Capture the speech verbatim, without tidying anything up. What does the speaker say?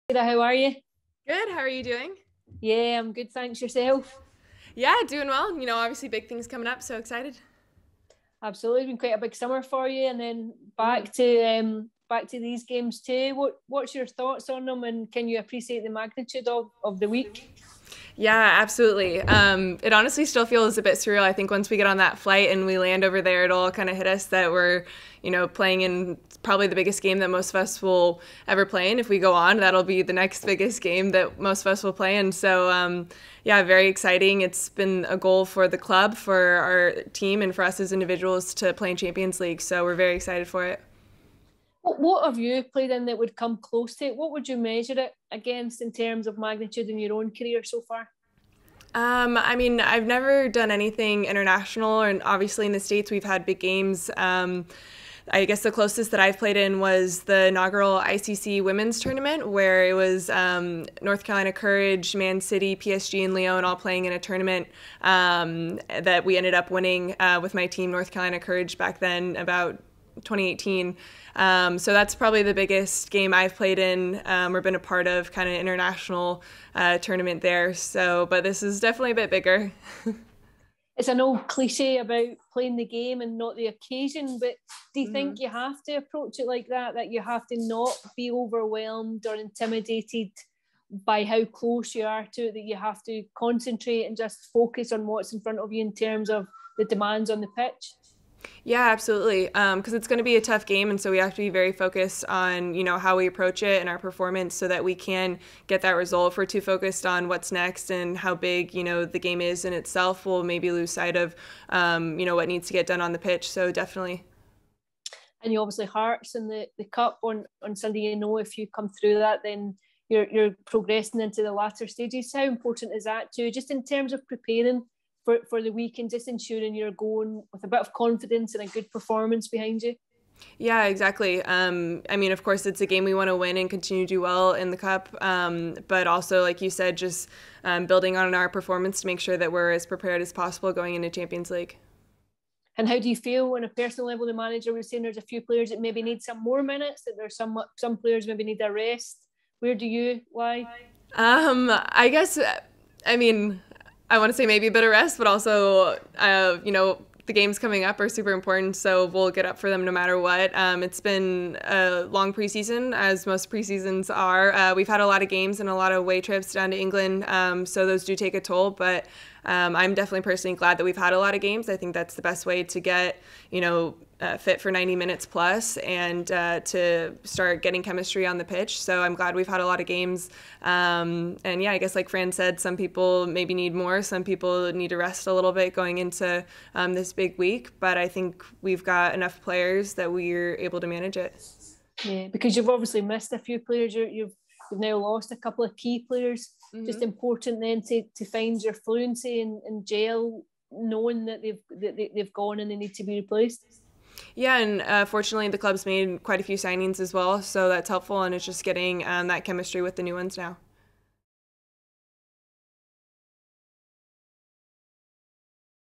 How are you? Good. How are you doing? Yeah, I'm good, thanks. Yourself? Yeah, doing well. You know, obviously big things coming up, so excited. Absolutely, it's been quite a big summer for you, and then hmm back to um back to these games too. What what's your thoughts on them, and can you appreciate the magnitude of of the week? Yeah, absolutely. Um, it honestly still feels a bit surreal. I think once we get on that flight and we land over there, it'll kind of hit us that we're, you know, playing in probably the biggest game that most of us will ever play in. If we go on, that'll be the next biggest game that most of us will play in. So, um, yeah, very exciting. It's been a goal for the club, for our team, and for us as individuals to play in Champions League. So we're very excited for it. What what have you played in that would come close to it? What would you measure it against in terms of magnitude in your own career so far? Um, I mean, I've never done anything international, and obviously in the States we've had big games. Um, I guess the closest that I've played in was the inaugural I C C Women's Tournament, where it was um, North Carolina Courage, Man City, P S G, and Lyon all playing in a tournament um, that we ended up winning uh, with my team, North Carolina Courage, back then, about twenty eighteen. Um, so that's probably the biggest game I've played in um, or been a part of, kind of international uh, tournament there. So, but this is definitely a bit bigger. It's an old cliche about playing the game and not the occasion, but do you hmm think you have to approach it like that, that you have to not be overwhelmed or intimidated by how close you are to it, that you have to concentrate and just focus on what's in front of you in terms of the demands on the pitch? Yeah, absolutely. Because it's going to be a tough game, and so we have to be very focused on you know how we approach it and our performance, so that we can get that result. If we're too focused on what's next and how big you know the game is in itself, we'll maybe lose sight of um, you know what needs to get done on the pitch. So definitely. And you obviously Hearts in the, the cup on, on Sunday, you know, if you come through that, then you're you're progressing into the latter stages. How important is that too? Just in terms of preparing for, for the week and just ensuring you're going with a bit of confidence and a good performance behind you. Yeah, exactly. Um, I mean, of course, it's a game we want to win and continue to do well in the cup. Um, but also, like you said, just um, building on our performance to make sure that we're as prepared as possible going into Champions League. And how do you feel on a personal level? The manager was saying there's a few players that maybe need some more minutes, that there's some some players maybe need a rest. Where do you lie? Um, I guess, I mean, I want to say maybe a bit of rest, but also, uh, you know, the games coming up are super important, so we'll get up for them no matter what. Um, it's been a long preseason, as most preseasons are. Uh, we've had a lot of games and a lot of away trips down to England, um, so those do take a toll, but um, I'm definitely personally glad that we've had a lot of games. I think that's the best way to get, you know, uh, fit for ninety minutes plus and uh, to start getting chemistry on the pitch. So I'm glad we've had a lot of games. Um, and yeah, I guess like Fran said, some people maybe need more. Some people need to rest a little bit going into um, this big week. But I think we've got enough players that we're able to manage it. Yeah, because you've obviously missed a few players. You're, you've you've now lost a couple of key players. Just hmm important then to, to find your fluency and, and gel, knowing that they've that they, they've gone and they need to be replaced. Yeah, and uh, fortunately, the club's made quite a few signings as well, so that's helpful, and it's just getting um, that chemistry with the new ones now.